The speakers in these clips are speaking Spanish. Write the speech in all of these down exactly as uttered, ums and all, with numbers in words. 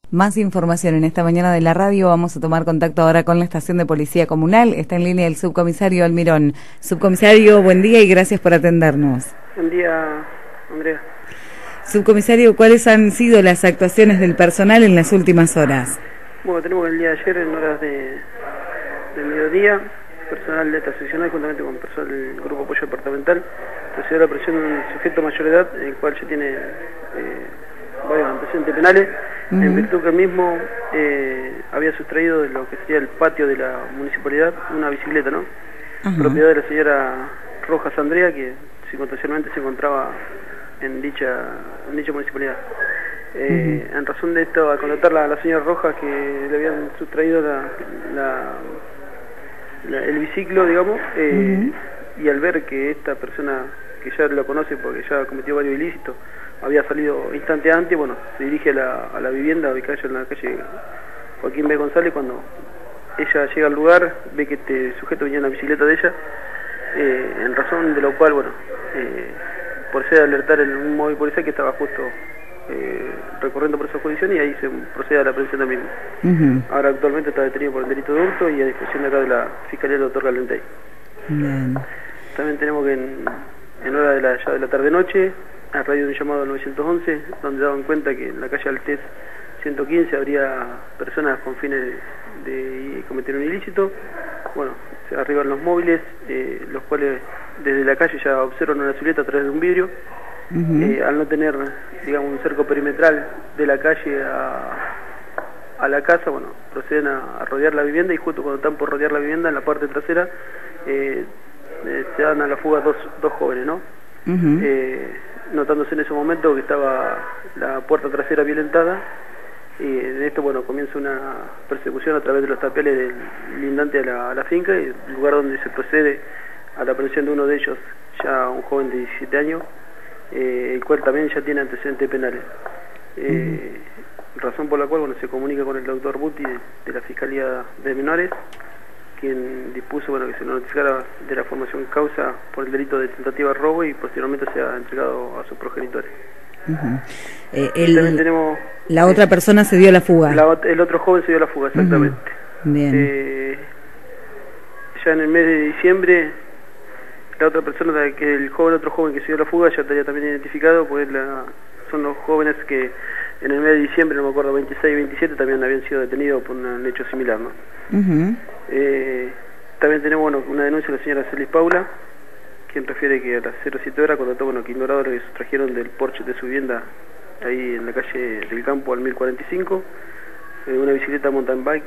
Más información en esta mañana de la radio. Vamos a tomar contacto ahora con la estación de policía comunal. Está en línea el subcomisario Almirón. Subcomisario, buen día y gracias por atendernos. Buen día, Andrea. Subcomisario, ¿cuáles han sido las actuaciones del personal en las últimas horas? Bueno, tenemos el día de ayer en horas de, de mediodía, personal de esta seccional juntamente con personal del Grupo Apoyo Departamental recibió la presión de un sujeto mayor de edad, el cual ya tiene eh, varios antecedentes penales, uh-huh. en virtud que el mismo eh, había sustraído de lo que sería el patio de la municipalidad una bicicleta, ¿no? Uh-huh. Propiedad de la señora Rojas Andrea, que circunstancialmente se encontraba en dicha, en dicha municipalidad. Eh, uh-huh. En razón de esto, al contactarla a la señora Rojas, que le habían sustraído la, la, la, el biciclo, digamos, eh, uh-huh. y al ver que esta persona, que ya lo conoce porque ya cometió varios ilícitos, había salido instante antes, bueno, se dirige a la, a la vivienda ubicada en la calle Joaquín B. González. Cuando ella llega al lugar, ve que este sujeto venía en la bicicleta de ella, eh, en razón de lo cual, bueno, eh, procede a alertar en un móvil policial que estaba justo eh, recorriendo por esa jurisdicción, y ahí se procede a la aprehensión del mismo. Uh-huh. Ahora actualmente está detenido por el delito de hurto y a disposición de acá de la Fiscalía del doctor Galentay. Uh-huh. También tenemos que en, en hora de la, ya de la tarde-noche, a raíz de un llamado al nueve once, donde daban cuenta que en la calle Altés ciento quince habría personas con fines de, de cometer un ilícito. Bueno, se arriban los móviles, eh, los cuales desde la calle ya observan una silueta a través de un vidrio. Uh-huh. eh, al no tener, digamos, un cerco perimetral de la calle a, a la casa, bueno, proceden a, a rodear la vivienda, y justo cuando están por rodear la vivienda, en la parte trasera, eh, eh, se dan a la fuga dos, dos jóvenes, ¿no? Uh-huh. eh, notándose en ese momento que estaba la puerta trasera violentada, y de esto, bueno, comienza una persecución a través de los tapeles del lindante a la, a la finca, y el lugar donde se procede a la aprehensión de uno de ellos, ya un joven de diecisiete años, eh, el cual también ya tiene antecedentes penales. Eh, uh-huh. Razón por la cual, bueno, se comunica con el doctor Buti de, de la Fiscalía de Menores, quien dispuso, bueno, que se lo notificara de la formación causa por el delito de tentativa de robo, y posteriormente sea entregado a sus progenitores. Uh-huh. eh, el, también tenemos, la otra eh, persona se dio la fuga. La, el otro joven se dio la fuga, exactamente. Uh-huh. Bien. Eh, ya en el mes de diciembre, la otra persona, que el joven, otro joven que se dio la fuga, ya estaría también identificado, porque la, son los jóvenes que en el mes de diciembre, no me acuerdo, veintiséis y veintisiete, también habían sido detenidos por un hecho similar, ¿no? Uh-huh. eh, también tenemos, bueno, una denuncia de la señora Celis Paula, quien refiere que a las cero siete horas contactó, bueno, que ignoradores que sustrajeron del porche de su vivienda, ahí en la calle del Campo al mil cuarenta y cinco, eh, una bicicleta mountain bike,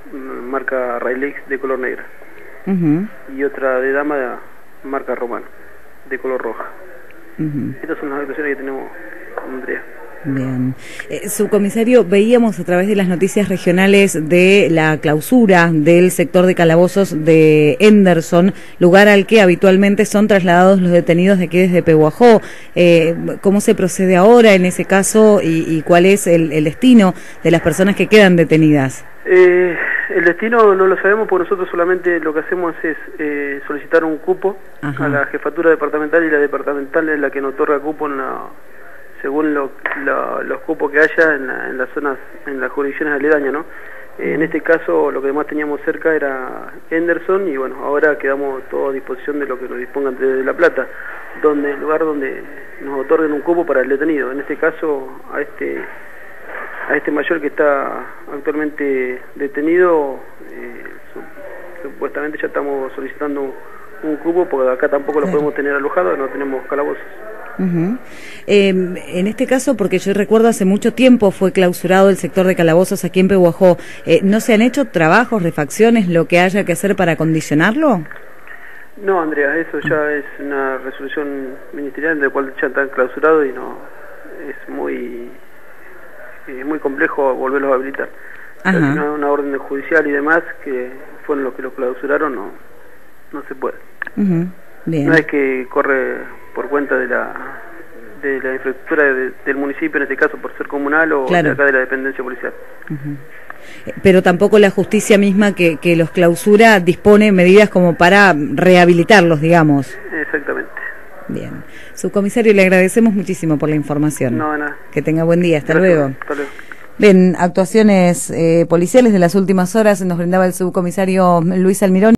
marca Railex de color negra, uh-huh. y otra de dama de marca Romano, de color roja. Uh-huh. Estas son las actuaciones que tenemos, Andrea. Bien. Eh, subcomisario, veíamos a través de las noticias regionales de la clausura del sector de calabozos de Henderson, lugar al que habitualmente son trasladados los detenidos de aquí desde Pehuajó. Eh, ¿Cómo se procede ahora en ese caso y, y cuál es el, el destino de las personas que quedan detenidas? Eh, el destino no lo sabemos, porque nosotros solamente lo que hacemos es eh, solicitar un cupo. Ajá. A la jefatura departamental, y la departamental es la que nos otorga cupo en la... según lo, lo, los cupos que haya en, la, en las zonas, en las jurisdicciones aledañas, ¿no? Eh, en este caso, lo que más teníamos cerca era Henderson, y bueno, ahora quedamos todos a disposición de lo que nos dispongan de La Plata, donde el lugar donde nos otorguen un cupo para el detenido. En este caso, a este a este mayor que está actualmente detenido, eh, su, supuestamente ya estamos solicitando un, un cupo, porque acá tampoco lo podemos tener alojado, no tenemos calabozos. Uh-huh. Eh, en este caso, porque yo recuerdo hace mucho tiempo fue clausurado el sector de calabozos aquí en Pehuajó, eh, ¿no se han hecho trabajos, refacciones, lo que haya que hacer para acondicionarlo? No, Andrea, eso ya es una resolución ministerial de la cual ya están clausurados, y no es muy eh, muy complejo volverlos a habilitar. Ajá. Si no hay una orden judicial y demás, que fueron los que los clausuraron, no, no se puede. Uh-huh. Bien. No es que corre por cuenta de la de la infraestructura de, del municipio, en este caso por ser comunal, o claro, de acá de la dependencia policial. Uh-huh. Pero tampoco la justicia misma que, que los clausura dispone medidas como para rehabilitarlos, digamos. Exactamente. Bien. Subcomisario, le agradecemos muchísimo por la información. No, nada. Que tenga buen día. Hasta Gracias. luego. Hasta luego. Bien, actuaciones eh, policiales de las últimas horas nos brindaba el subcomisario Luis Almirón.